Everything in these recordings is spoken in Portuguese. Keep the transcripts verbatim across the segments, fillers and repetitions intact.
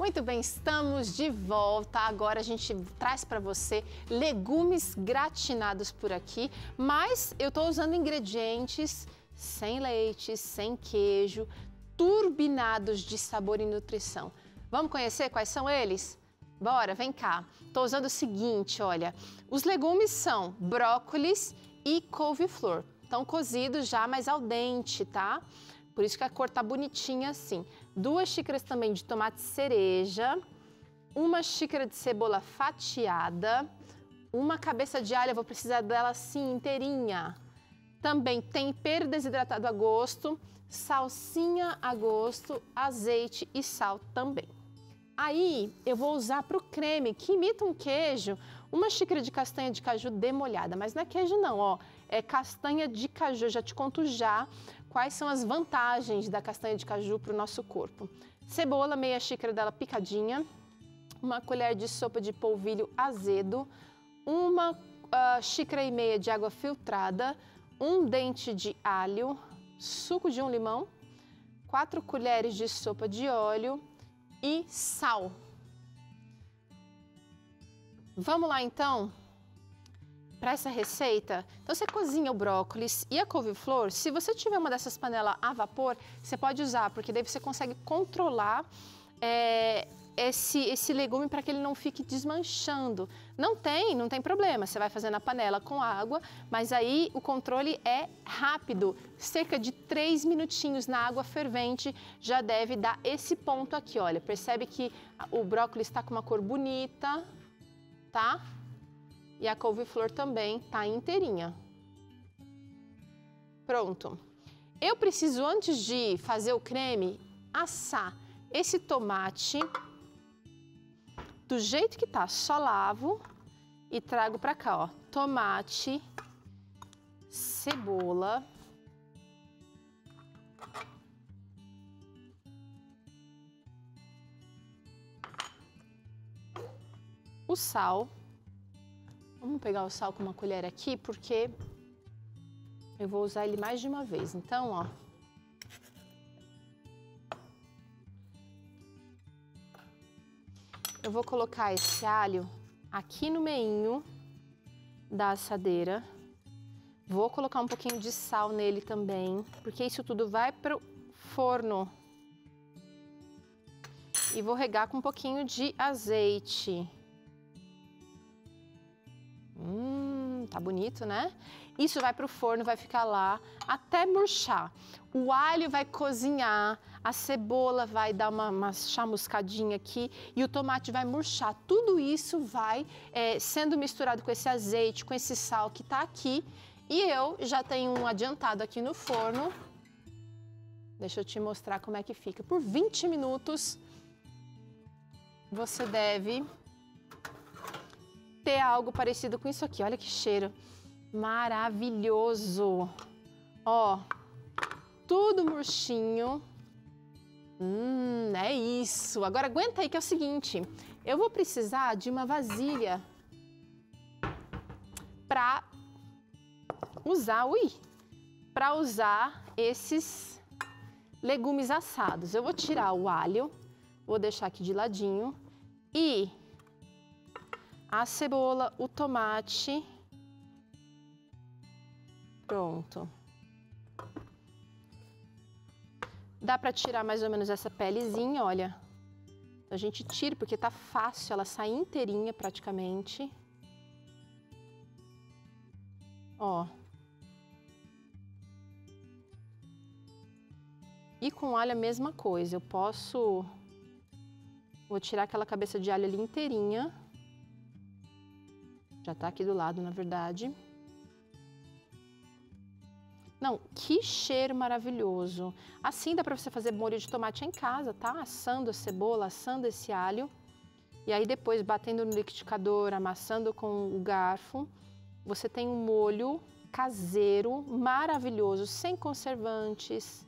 Muito bem, estamos de volta. Agora a gente traz para você legumes gratinados por aqui, mas eu estou usando ingredientes sem leite, sem queijo, turbinados de sabor e nutrição. Vamos conhecer quais são eles? Bora, vem cá. Estou usando o seguinte, olha, os legumes são brócolis e couve-flor. Estão cozidos já, mas al dente, tá? Por isso que a cor tá bonitinha assim. Duas xícaras também de tomate cereja, uma xícara de cebola fatiada, uma cabeça de alho, eu vou precisar dela assim inteirinha. Também tempero desidratado a gosto, salsinha a gosto, azeite e sal também. Aí eu vou usar para o creme, que imita um queijo, uma xícara de castanha de caju demolhada, mas não é queijo não, ó, é castanha de caju. Eu já te conto já quais são as vantagens da castanha de caju para o nosso corpo. Cebola, meia xícara dela picadinha, uma colher de sopa de polvilho azedo, uma uh, xícara e meia de água filtrada, um dente de alho, suco de um limão, quatro colheres de sopa de óleo e sal. Vamos lá então para essa receita. Então você cozinha o brócolis e a couve-flor. Se você tiver uma dessas panelas a vapor, você pode usar, porque daí você consegue controlar é, esse, esse legume para que ele não fique desmanchando. Não tem, não tem problema, você vai fazer na panela com água, mas aí o controle é rápido, cerca de três minutinhos na água fervente já deve dar esse ponto aqui, olha, percebe que o brócolis está com uma cor bonita, tá? E a couve-flor também tá inteirinha. Pronto. Eu preciso, antes de fazer o creme, assar esse tomate do jeito que tá, só lavo e trago pra cá, ó. Tomate, cebola, o sal. Vamos pegar o sal com uma colher aqui, porque eu vou usar ele mais de uma vez. Então, ó. Eu vou colocar esse alho aqui no meinho da assadeira. Vou colocar um pouquinho de sal nele também, porque isso tudo vai pro forno. E vou regar com um pouquinho de azeite. Hum, tá bonito, né? Isso vai pro forno, vai ficar lá até murchar. O alho vai cozinhar, a cebola vai dar uma, uma chamuscadinha aqui e o tomate vai murchar. Tudo isso vai é, sendo misturado com esse azeite, com esse sal que tá aqui. E eu já tenho um adiantado aqui no forno. Deixa eu te mostrar como é que fica. Por vinte minutos, você deve ter algo parecido com isso aqui. Olha que cheiro maravilhoso. Ó, tudo murchinho. Hum, é isso. Agora aguenta aí que é o seguinte, eu vou precisar de uma vasilha para usar, ui, para usar esses legumes assados. Eu vou tirar o alho, vou deixar aqui de ladinho e a cebola, o tomate. Pronto. Dá para tirar mais ou menos essa pelezinha, olha. A gente tira porque tá fácil, ela sai inteirinha praticamente. Ó. E com alho a mesma coisa. Eu posso... Vou tirar aquela cabeça de alho ali inteirinha. Já tá aqui do lado, na verdade. Não, que cheiro maravilhoso. Assim dá pra você fazer molho de tomate em casa, tá? Assando a cebola, assando esse alho. E aí depois batendo no liquidificador, amassando com o garfo. Você tem um molho caseiro maravilhoso, sem conservantes.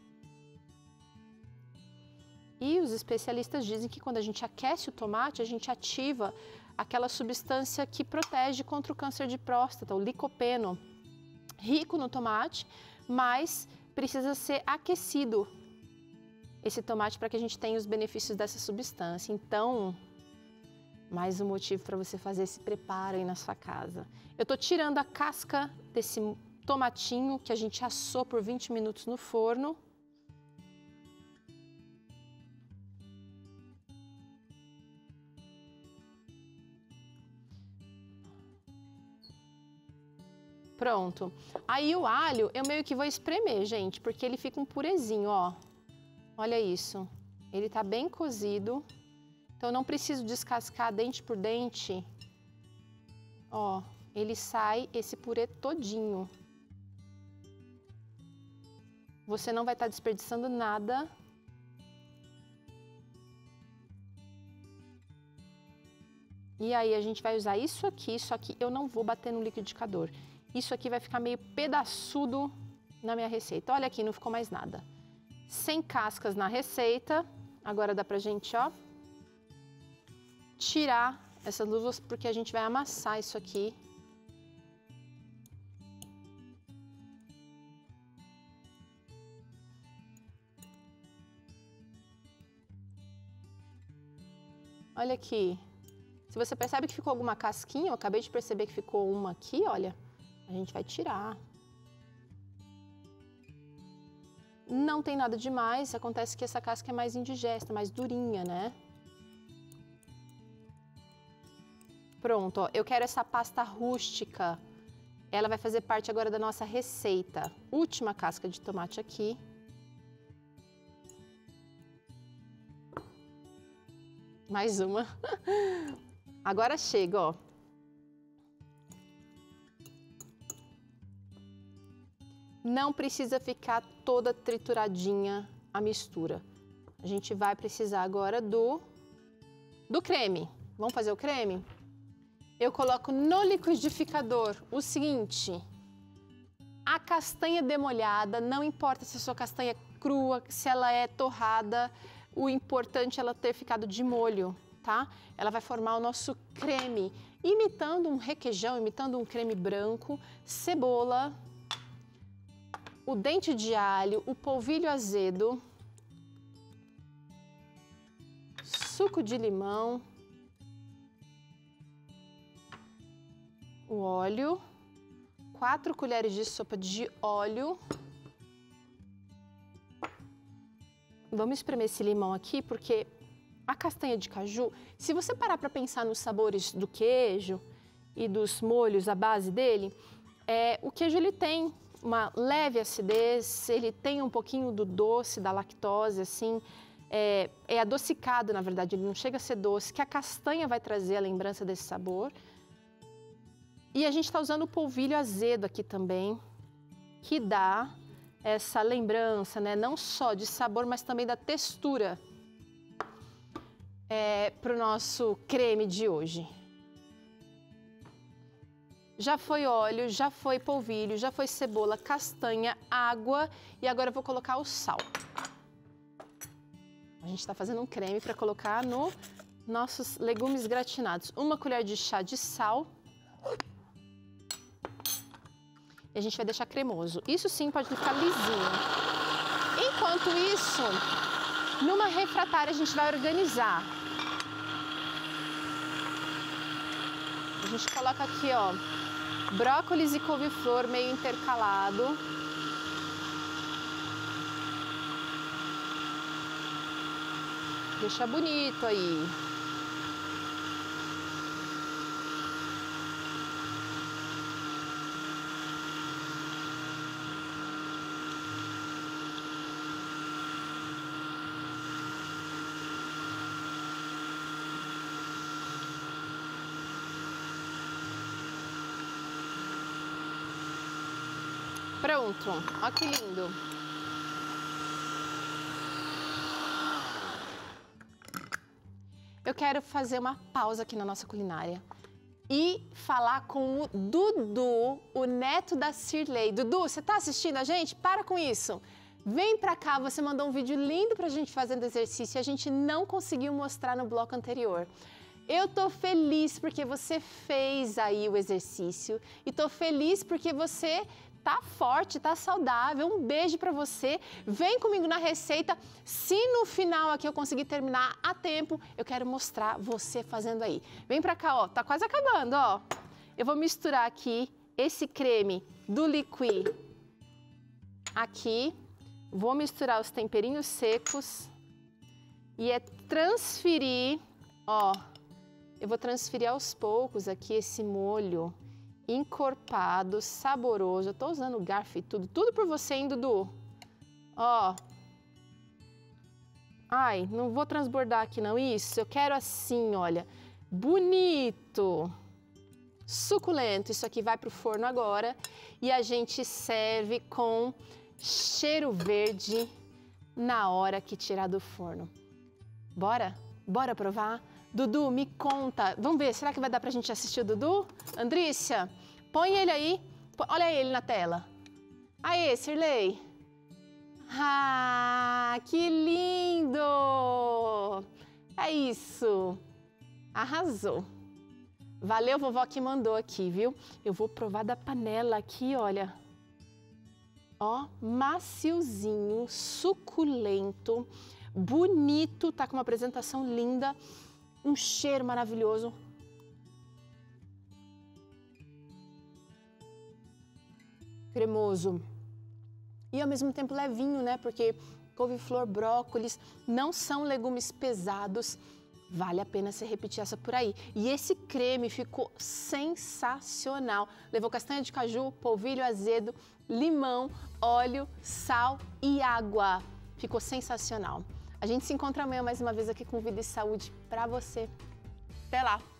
E os especialistas dizem que quando a gente aquece o tomate, a gente ativa aquela substância que protege contra o câncer de próstata, o licopeno. Rico no tomate, mas precisa ser aquecido. esse tomate para que a gente tenha os benefícios dessa substância. Então, mais um motivo para você fazer esse preparo aí na sua casa. Eu tô tirando a casca desse tomatinho que a gente assou por vinte minutos no forno. Pronto. Aí o alho eu meio que vou espremer, gente, porque ele fica um purezinho, ó. Olha isso. Ele tá bem cozido. Então não preciso descascar dente por dente. Ó, ele sai esse purê todinho. Você não vai estar desperdiçando nada. E aí a gente vai usar isso aqui, só que eu não vou bater no liquidificador. Isso aqui vai ficar meio pedaçudo na minha receita. Olha aqui, não ficou mais nada. Sem cascas na receita. Agora dá pra gente, ó, tirar essas luvas, porque a gente vai amassar isso aqui. Olha aqui. Se você percebe que ficou alguma casquinha, eu acabei de perceber que ficou uma aqui, olha. A gente vai tirar. Não tem nada demais, acontece que essa casca é mais indigesta, mais durinha, né? Pronto, ó, eu quero essa pasta rústica. Ela vai fazer parte agora da nossa receita. Última casca de tomate aqui. Mais uma. Agora chega, ó. Não precisa ficar toda trituradinha a mistura. A gente vai precisar agora do, do creme. Vamos fazer o creme? Eu coloco no liquidificador o seguinte: a castanha demolhada, não importa se a sua castanha é crua, se ela é torrada, o importante é ela ter ficado de molho, tá? Ela vai formar o nosso creme, imitando um requeijão, imitando um creme branco, cebola, o dente de alho, o polvilho azedo, suco de limão, o óleo, quatro colheres de sopa de óleo. Vamos espremer esse limão aqui, porque a castanha de caju, se você parar para pensar nos sabores do queijo e dos molhos, a base dele, é, o queijo ele tem uma leve acidez, ele tem um pouquinho do doce, da lactose, assim, é, é adocicado, na verdade, ele não chega a ser doce, que a castanha vai trazer a lembrança desse sabor. E a gente está usando o polvilho azedo aqui também, que dá essa lembrança, né, não só de sabor, mas também da textura é, para o nosso creme de hoje. Já foi óleo, já foi polvilho, já foi cebola, castanha, água e agora eu vou colocar o sal. A gente está fazendo um creme para colocar no nossos legumes gratinados. Uma colher de chá de sal. E a gente vai deixar cremoso. Isso sim pode ficar lisinho. Enquanto isso, numa refratária a gente vai organizar. A gente coloca aqui, ó, brócolis e couve-flor meio intercalado. Deixa bonito aí. Pronto, olha que lindo. Eu quero fazer uma pausa aqui na nossa culinária e falar com o Dudu, o neto da Cirlei. Dudu, você tá assistindo a gente? Para com isso. Vem pra cá, você mandou um vídeo lindo pra gente fazendo exercício e a gente não conseguiu mostrar no bloco anterior. Eu tô feliz porque você fez aí o exercício e tô feliz porque você tá forte, tá saudável. Um beijo pra você. Vem comigo na receita. Se no final aqui eu conseguir terminar a tempo, eu quero mostrar você fazendo aí. Vem pra cá, ó. Tá quase acabando, ó. Eu vou misturar aqui esse creme do Liqui aqui. Vou misturar os temperinhos secos e é transferir, ó. Eu vou transferir aos poucos aqui esse molho encorpado, saboroso. Eu tô usando garfo e tudo, tudo por você, hein, Dudu? Ó. Ai, não vou transbordar aqui não, isso. Eu quero assim, olha, bonito, suculento. Isso aqui vai pro forno agora e a gente serve com cheiro verde na hora que tirar do forno. Bora? Bora provar? Dudu, me conta. Vamos ver, será que vai dar pra gente assistir o Dudu? Andrícia, põe ele aí. Olha ele na tela. Aê, Sirley. Ah, que lindo! É isso. Arrasou. Valeu, vovó que mandou aqui, viu? Eu vou provar da panela aqui, olha. Ó, maciozinho, suculento, bonito, tá com uma apresentação linda. Um cheiro maravilhoso. Cremoso. E ao mesmo tempo levinho, né? Porque couve-flor, brócolis não são legumes pesados. Vale a pena você repetir essa por aí. E esse creme ficou sensacional. Levou castanha de caju, polvilho azedo, limão, óleo, sal e água. Ficou sensacional. A gente se encontra amanhã mais uma vez aqui com Vida e Saúde pra você. Até lá!